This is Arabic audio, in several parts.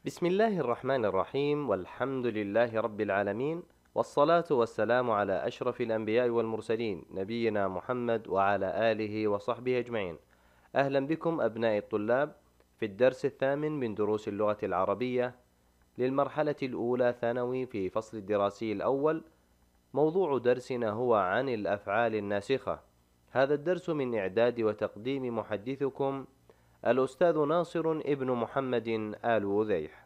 بسم الله الرحمن الرحيم، والحمد لله رب العالمين، والصلاة والسلام على أشرف الأنبياء والمرسلين نبينا محمد وعلى آله وصحبه أجمعين. أهلا بكم أبناء الطلاب في الدرس الثامن من دروس اللغة العربية للمرحلة الأولى ثانوي في فصل الدراسي الأول. موضوع درسنا هو عن الأفعال الناسخة. هذا الدرس من إعداد وتقديم محدثكم الأستاذ ناصر ابن محمد آل وذيح.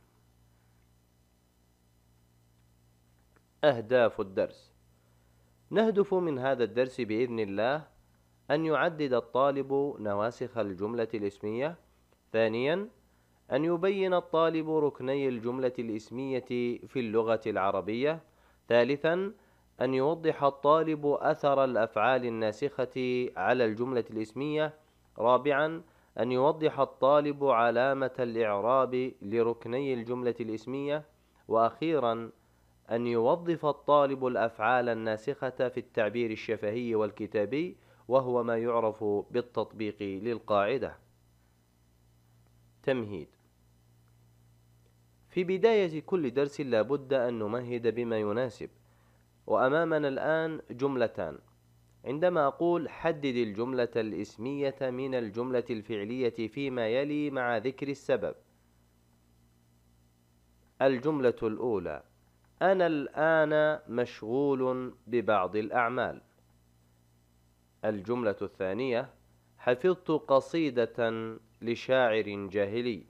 أهداف الدرس: نهدف من هذا الدرس بإذن الله أن يعدد الطالب نواسخ الجملة الاسمية. ثانيا، أن يبين الطالب ركني الجملة الاسمية في اللغة العربية. ثالثا، أن يوضح الطالب أثر الأفعال الناسخة على الجملة الاسمية. رابعا، أن يوضح الطالب علامة الإعراب لركني الجملة الاسمية. وأخيرا، أن يوظف الطالب الأفعال الناسخة في التعبير الشفهي والكتابي، وهو ما يعرف بالتطبيق للقاعدة. تمهيد: في بداية كل درس لا بد أن نمهد بما يناسب، وأمامنا الآن جملتان. عندما أقول حدد الجملة الاسمية من الجملة الفعلية فيما يلي مع ذكر السبب. الجملة الأولى: أنا الآن مشغول ببعض الأعمال. الجملة الثانية: حفظت قصيدة لشاعر جاهلي.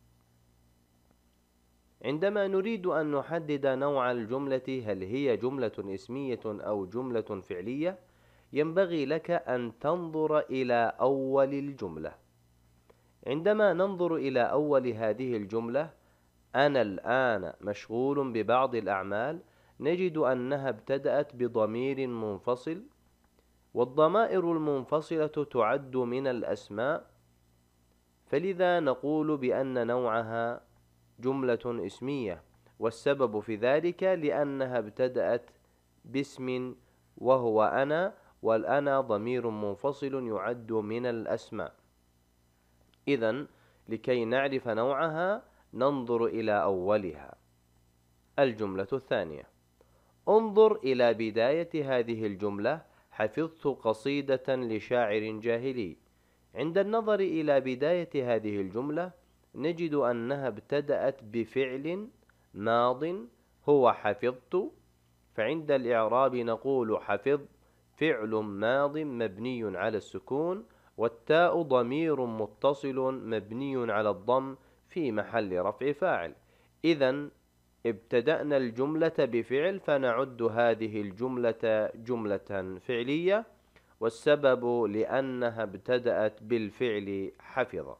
عندما نريد أن نحدد نوع الجملة، هل هي جملة اسمية أو جملة فعلية، ينبغي لك أن تنظر إلى أول الجملة. عندما ننظر إلى أول هذه الجملة، أنا الآن مشغول ببعض الأعمال، نجد أنها ابتدأت بضمير منفصل، والضمائر المنفصلة تعد من الأسماء، فلذا نقول بأن نوعها جملة اسمية. والسبب في ذلك لأنها ابتدأت باسم وهو أنا، والأنا ضمير منفصل يعد من الأسماء. إذن لكي نعرف نوعها ننظر إلى أولها. الجملة الثانية: انظر إلى بداية هذه الجملة. حفظت قصيدة لشاعر جاهلي. عند النظر إلى بداية هذه الجملة نجد أنها ابتدأت بفعل ماض هو حفظت، فعند الإعراب نقول حفظ فعل ماض مبني على السكون، والتاء ضمير متصل مبني على الضم في محل رفع فاعل. إذن ابتدأنا الجملة بفعل، فنعد هذه الجملة جملة فعلية، والسبب لأنها ابتدأت بالفعل حفظ.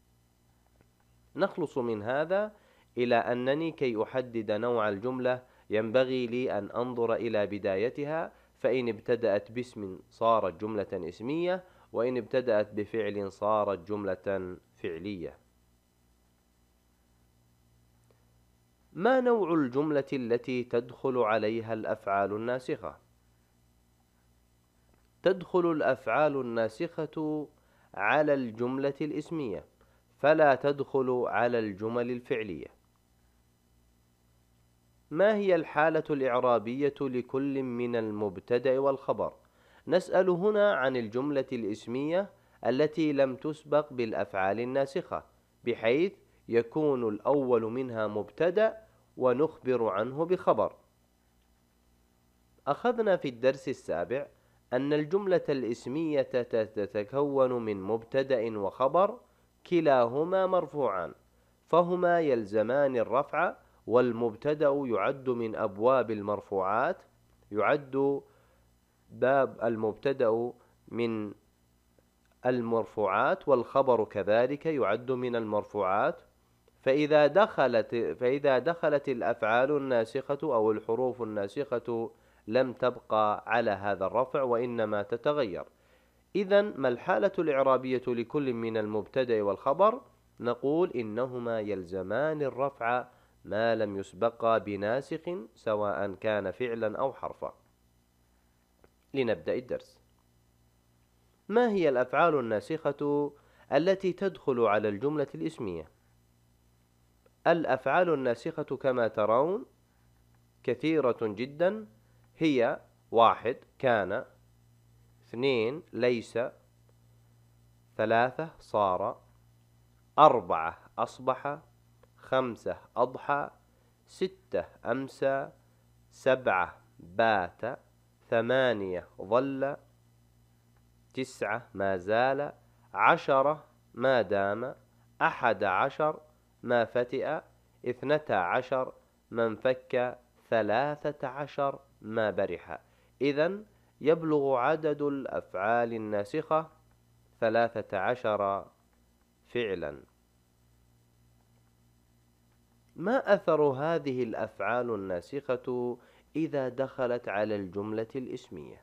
نخلص من هذا إلى أنني كي أحدد نوع الجملة ينبغي لي أن أنظر إلى بدايتها، فإن ابتدأت باسم صارت جملة اسمية، وإن ابتدأت بفعل صارت جملة فعلية. ما نوع الجملة التي تدخل عليها الأفعال الناسخة؟ تدخل الأفعال الناسخة على الجملة الاسمية، فلا تدخل على الجمل الفعلية. ما هي الحالة الإعرابية لكل من المبتدأ والخبر؟ نسأل هنا عن الجملة الاسمية التي لم تسبق بالأفعال الناسخة، بحيث يكون الأول منها مبتدأ ونخبر عنه بخبر. أخذنا في الدرس السابع أن الجملة الاسمية تتكون من مبتدأ وخبر كلاهما مرفوعان، فهما يلزمان الرفع، والمبتدأ يعد من أبواب المرفوعات، يعد باب المبتدأ من المرفوعات، والخبر كذلك يعد من المرفوعات. فإذا دخلت الأفعال الناسخة أو الحروف الناسخة لم تبقى على هذا الرفع، وإنما تتغير. إذن ما الحالة الإعرابية لكل من المبتدأ والخبر؟ نقول إنهما يلزمان الرفع ما لم يسبقا بناسخ، سواء كان فعلا أو حرفا. لنبدأ الدرس. ما هي الأفعال الناسخة التي تدخل على الجملة الاسمية؟ الأفعال الناسخة كما ترون كثيرة جدا، هي: 1 كان، 2 ليس، 3 صار، 4 أصبح، 5 أضحى، 6 أمسى، 7 بات، 8 ظل، 9 ما زال، 10 ما دام، 11 ما فتئ، 12 ما انفك، 13 ما برح. إذن يبلغ عدد الأفعال الناسخة 13 فعلا. ما أثر هذه الأفعال الناسخة إذا دخلت على الجملة الاسمية؟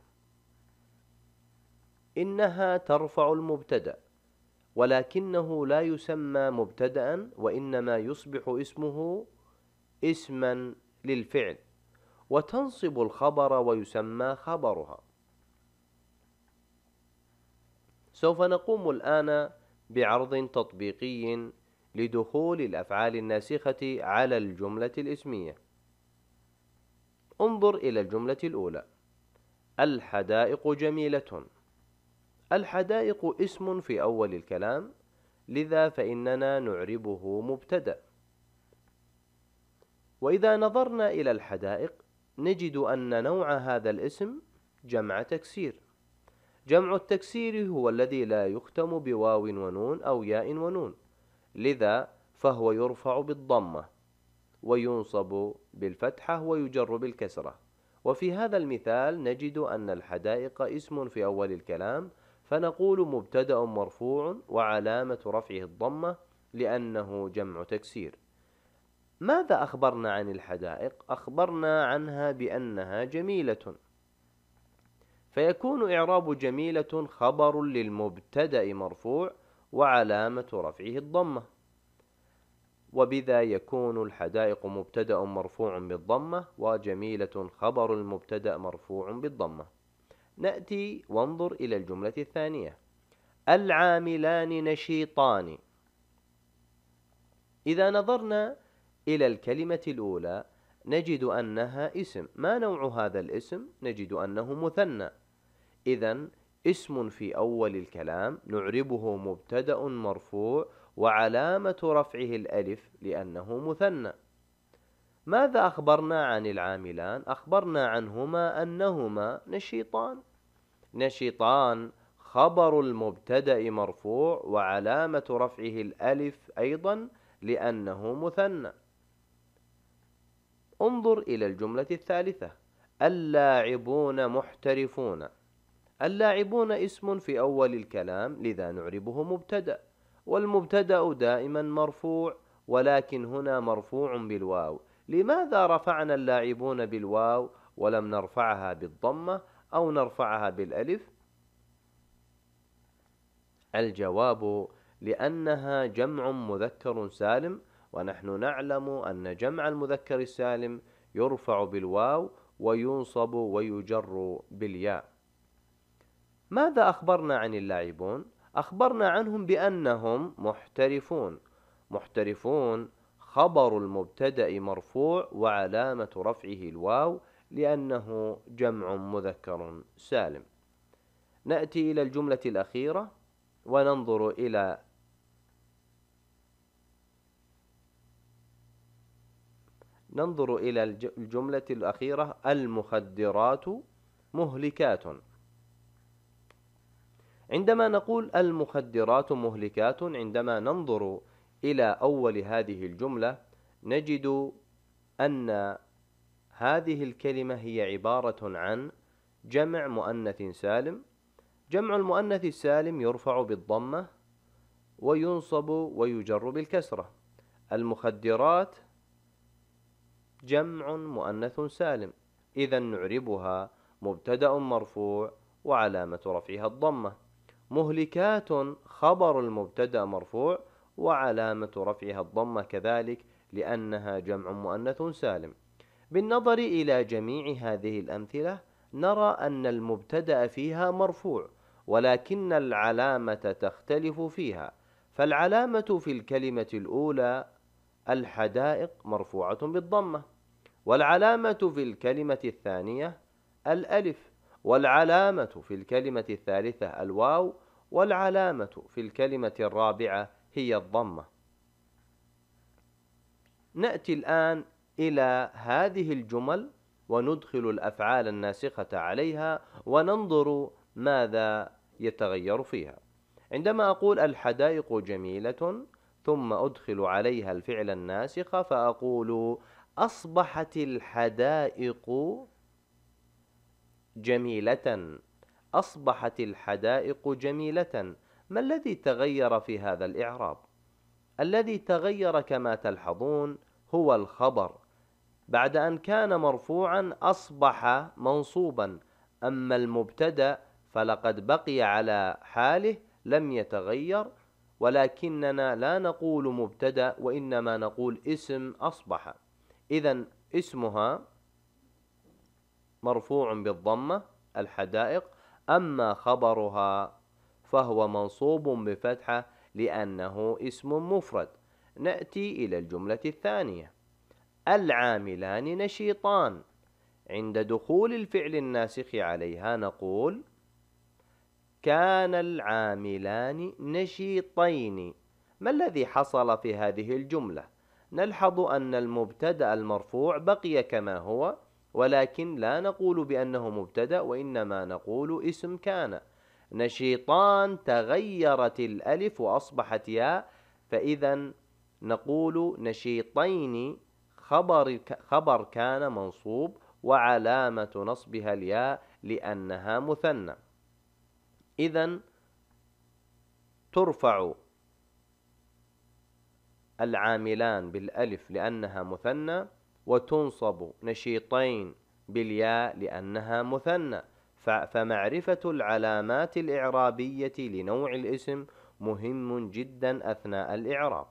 إنها ترفع المبتدأ، ولكنه لا يسمى مبتدأ، وإنما يصبح اسمه اسما للفعل، وتنصب الخبر ويسمى خبرها. سوف نقوم الآن بعرض تطبيقي لدخول الأفعال الناسخة على الجملة الاسمية. انظر إلى الجملة الأولى: الحدائق جميلة. الحدائق اسم في أول الكلام، لذا فإننا نعربه مبتدأ. وإذا نظرنا إلى الحدائق نجد أن نوع هذا الاسم جمع تكسير. جمع التكسير هو الذي لا يختم بواو ونون أو ياء ونون، لذا فهو يرفع بالضمة وينصب بالفتحة ويجر بالكسرة. وفي هذا المثال نجد أن الحدائق اسم في أول الكلام، فنقول مبتدأ مرفوع وعلامة رفعه الضمة لأنه جمع تكسير. ماذا أخبرنا عن الحدائق؟ أخبرنا عنها بأنها جميلة، فيكون إعراب جميلة خبر للمبتدأ مرفوع وعلامة رفعه الضمة، وبذا يكون الحدائق مبتدأ مرفوع بالضمة وجميلة خبر المبتدأ مرفوع بالضمة. نأتي وانظر إلى الجملة الثانية: العاملان نشيطان. إذا نظرنا إلى الكلمة الأولى نجد أنها اسم. ما نوع هذا الاسم؟ نجد أنه مثنى. إذن اسم في أول الكلام نعربه مبتدأ مرفوع وعلامة رفعه الألف لأنه مثنى. ماذا أخبرنا عن العاملان؟ أخبرنا عنهما أنهما نشيطان. نشيطان خبر المبتدأ مرفوع وعلامة رفعه الألف أيضا لأنه مثنى. انظر إلى الجملة الثالثة: اللاعبون محترفون. اللاعبون اسم في أول الكلام، لذا نعربه مبتدأ، والمبتدأ دائما مرفوع، ولكن هنا مرفوع بالواو. لماذا رفعنا اللاعبون بالواو ولم نرفعها بالضمة أو نرفعها بالألف؟ الجواب: لأنها جمع مذكر سالم، ونحن نعلم أن جمع المذكر السالم يرفع بالواو وينصب ويجر بالياء. ماذا أخبرنا عن اللاعبون؟ أخبرنا عنهم بأنهم محترفون. محترفون خبر المبتدأ مرفوع وعلامة رفعه الواو لأنه جمع مذكر سالم. نأتي إلى الجملة الأخيرة وننظر إلى الجملة الأخيرة: المخدرات مهلكات. عندما نقول المخدرات مهلكات، عندما ننظر إلى أول هذه الجملة نجد أن هذه الكلمة هي عبارة عن جمع مؤنث سالم. جمع المؤنث السالم يرفع بالضمة وينصب ويجر بالكسرة. المخدرات جمع مؤنث سالم، إذا نعربها مبتدأ مرفوع وعلامة رفعها الضمة. مهلكات خبر المبتدأ مرفوع وعلامة رفعها الضمة كذلك لأنها جمع مؤنث سالم. بالنظر إلى جميع هذه الأمثلة نرى أن المبتدأ فيها مرفوع، ولكن العلامة تختلف فيها. فالعلامة في الكلمة الأولى الحدائق مرفوعة بالضمة، والعلامة في الكلمة الثانية الألف، والعلامة في الكلمة الثالثة الواو، والعلامة في الكلمة الرابعة هي الضمة. نأتي الآن إلى هذه الجمل وندخل الأفعال الناسخة عليها وننظر ماذا يتغير فيها. عندما أقول الحدائق جميلة ثم أدخل عليها الفعل الناسخ فأقول أصبحت الحدائق جميلة. أصبحت الحدائق جميلة. ما الذي تغير في هذا الإعراب؟ الذي تغير كما تلحظون هو الخبر، بعد أن كان مرفوعا أصبح منصوبا، أما المبتدأ فلقد بقي على حاله لم يتغير، ولكننا لا نقول مبتدأ وإنما نقول اسم أصبح. إذن اسمها مرفوع بالضمة الحدائق، أما خبرها فهو منصوب بفتحة لأنه اسم مفرد. نأتي إلى الجملة الثانية. العاملان نشيطان. عند دخول الفعل الناسخ عليها نقول كان العاملان نشيطين. ما الذي حصل في هذه الجملة؟ نلحظ أن المبتدأ المرفوع بقي كما هو، ولكن لا نقول بأنه مبتدأ وإنما نقول اسم كان. نشيطان تغيرت الألف وأصبحت ياء، فإذا نقول نشيطين خبر كان منصوب وعلامة نصبها الياء لأنها مثنى. إذن ترفع العاملان بالألف لأنها مثنى، وتنصب نشيطين بالياء لأنها مثنى. فمعرفة العلامات الإعرابية لنوع الاسم مهم جدا أثناء الإعراب.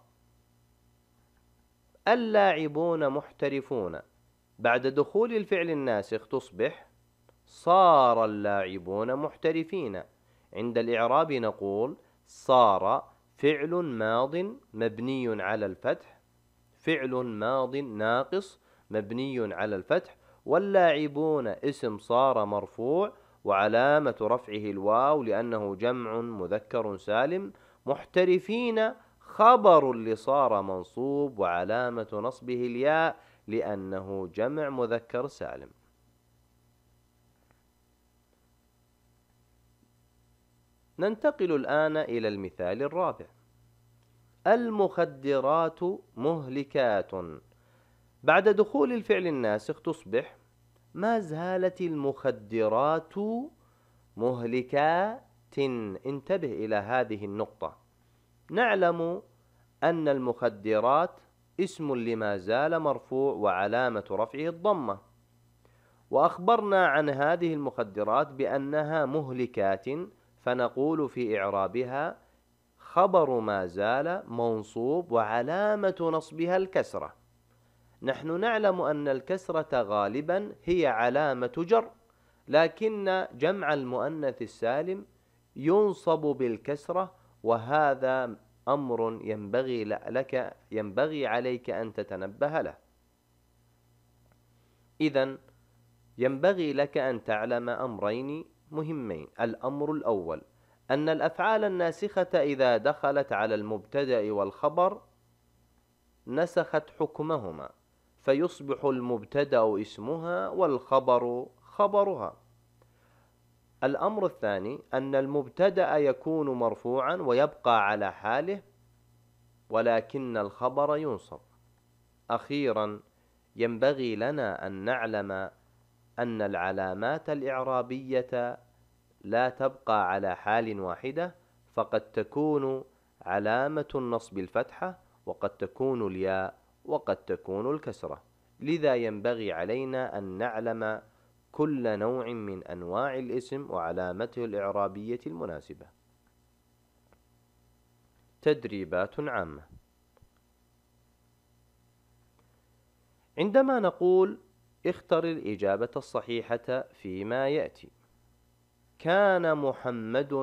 اللاعبون محترفون. بعد دخول الفعل الناسخ تصبح صار اللاعبون محترفين. عند الإعراب نقول صار فعل ماض مبني على الفتح، فعل ماض ناقص مبني على الفتح، واللاعبون اسم صار مرفوع وعلامة رفعه الواو لأنه جمع مذكر سالم، محترفين خبر لصار منصوب وعلامة نصبه الياء لأنه جمع مذكر سالم. ننتقل الآن إلى المثال الرابع. المخدرات مهلكات. بعد دخول الفعل الناسخ تصبح ما زالت المخدرات مهلكات. انتبه إلى هذه النقطة. نعلم أن المخدرات اسم لما زال مرفوع وعلامة رفعه الضمة، وأخبرنا عن هذه المخدرات بأنها مهلكات، فنقول في إعرابها خبر ما زال منصوب وعلامة نصبها الكسرة. نحن نعلم أن الكسرة غالبا هي علامة جر، لكن جمع المؤنث السالم ينصب بالكسرة، وهذا أمر ينبغي عليك أن تتنبه له. إذن ينبغي لك أن تعلم أمرين مهمين. الأمر الأول أن الأفعال الناسخة إذا دخلت على المبتدأ والخبر نسخت حكمهما، فيصبح المبتدأ اسمها والخبر خبرها. الأمر الثاني أن المبتدأ يكون مرفوعا ويبقى على حاله، ولكن الخبر ينصب. أخيرا ينبغي لنا أن نعلم أن العلامات الإعرابية لا تبقى على حال واحدة، فقد تكون علامة النصب الفتحة، وقد تكون الياء، وقد تكون الكسرة. لذا ينبغي علينا أن نعلم كل نوع من أنواع الاسم وعلامته الإعرابية المناسبة. تدريبات عامة. عندما نقول اختر الإجابة الصحيحة فيما يأتي: كان محمد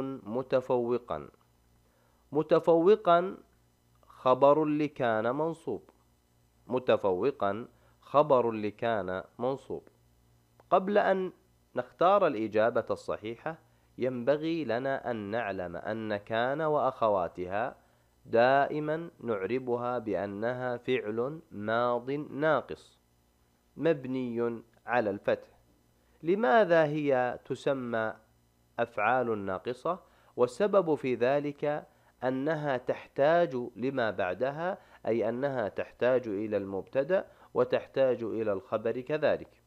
متفوقا. متفوقا خبر لكان منصوب، متفوقا خبر لكان منصوب. قبل أن نختار الإجابة الصحيحة ينبغي لنا أن نعلم أن كان وأخواتها دائما نعربها بأنها فعل ماض ناقص مبني على الفتح. لماذا هي تسمى أفعال ناقصة؟ والسبب في ذلك أنها تحتاج لما بعدها، أي أنها تحتاج إلى المبتدأ وتحتاج إلى الخبر كذلك.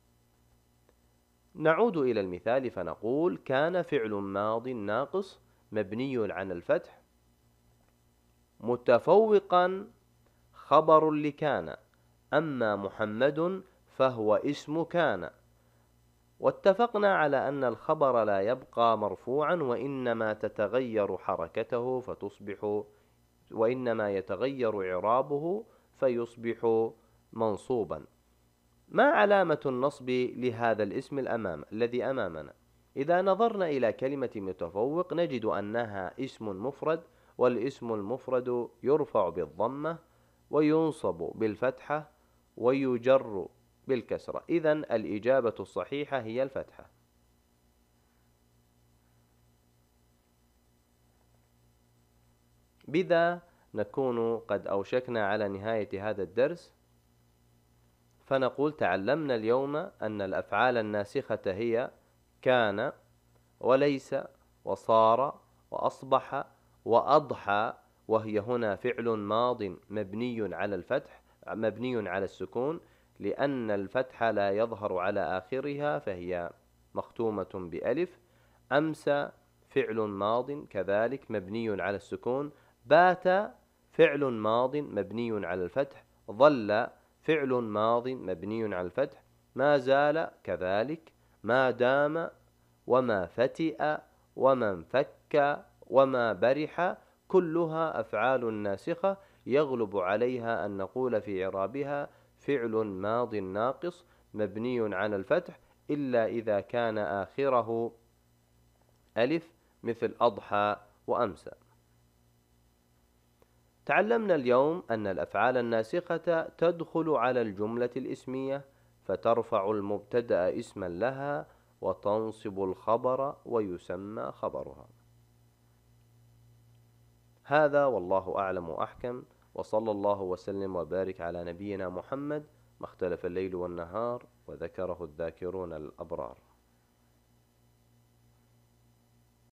نعود إلى المثال فنقول: كان فعل ماض ناقص مبني على الفتح متفوقا خبر لكان، أما محمد فهو اسم كان. واتفقنا على أن الخبر لا يبقى مرفوعا وإنما تتغير حركته وإنما يتغير إعرابه فيصبح منصوبا. ما علامة النصب لهذا الاسم الذي أمامنا؟ إذا نظرنا إلى كلمة متفوق نجد أنها اسم مفرد، والاسم المفرد يرفع بالضمة وينصب بالفتحة ويجر بالكسرة. إذن الإجابة الصحيحة هي الفتحة. بذا نكون قد أوشكنا على نهاية هذا الدرس، فنقول: تعلمنا اليوم أن الأفعال الناسخة هي كان وليس وصار وأصبح وأضحى، وهي هنا فعل ماض مبني على الفتح مبني على السكون لأن الفتح لا يظهر على آخرها فهي مختومة بألف. أمسى فعل ماض كذلك مبني على السكون. بات فعل ماض مبني على الفتح. ظل فعل ماض مبني على الفتح. ما زال كذلك. ما دام وما فتئ وما انفك وما برح كلها أفعال ناسخة يغلب عليها أن نقول في إعرابها فعل ماض ناقص مبني على الفتح، إلا إذا كان آخره ألف مثل أضحى وأمسى. تعلمنا اليوم أن الأفعال الناسخة تدخل على الجملة الإسمية فترفع المبتدأ اسما لها وتنصب الخبر ويسمى خبرها. هذا والله أعلم وأحكم، وصلى الله وسلم وبارك على نبينا محمد، ما اختلف الليل والنهار وذكره الذاكرون الأبرار.